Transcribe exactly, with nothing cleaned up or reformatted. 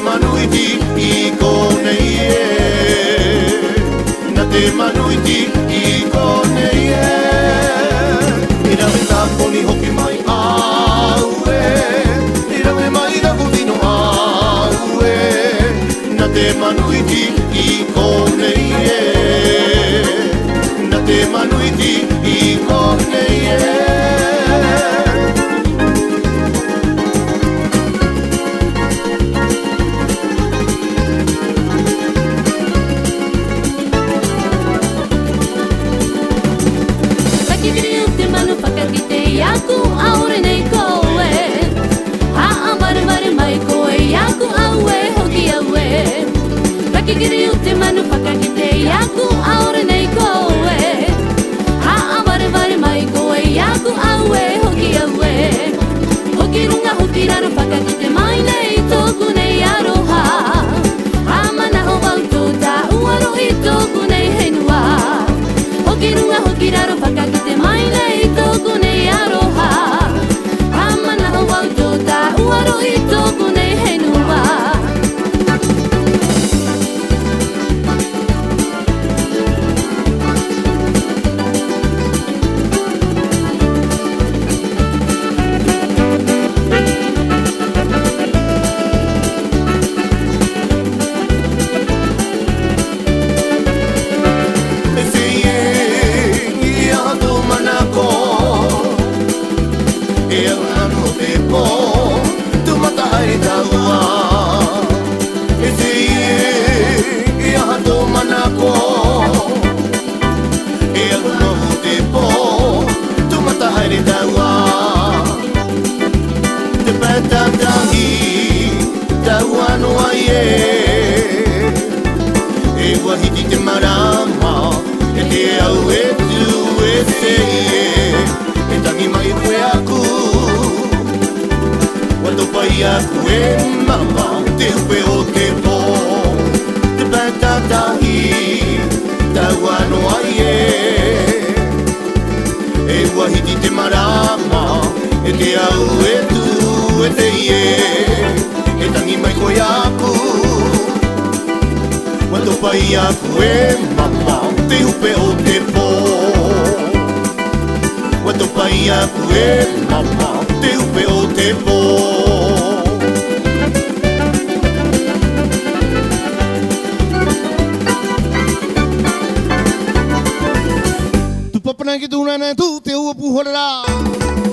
manuiti I konei e Na te manuiti I konei e I rawe tāponi hoki mai au e I rawe mai raku tino au e Na te manuiti I konei e Na te manuiti I konei e Yaku aure nei koe Haa mare mare mai koe Yaku aue hoki aue Rakikiri ute manu whakakite Yaku aure nei koe Haa mare mare mai koe Yaku aue hoki aue Hoki runga hoki raro whakakite mai nei Tōku nei aroha Haa mana o wauto ta uaro I tōku nei henua Hoki runga hoki raro whakakite mai nei Tōku nei aroha Hamana o wauto ta uaro I tōku nei henua E wahiti te marama E te au e tu e se E tangi mai koe aku Wando pai aku e mama Te upe o te pō Te pētatahi Tau ano ai e E wahiti te marama E te au e tu e te ie E tangi mai koe aku Wando pai aku e mama Te upe o te pō Wando pai aku e mama Te upe o te pō Tu papana ki tu nana tu te ua puhora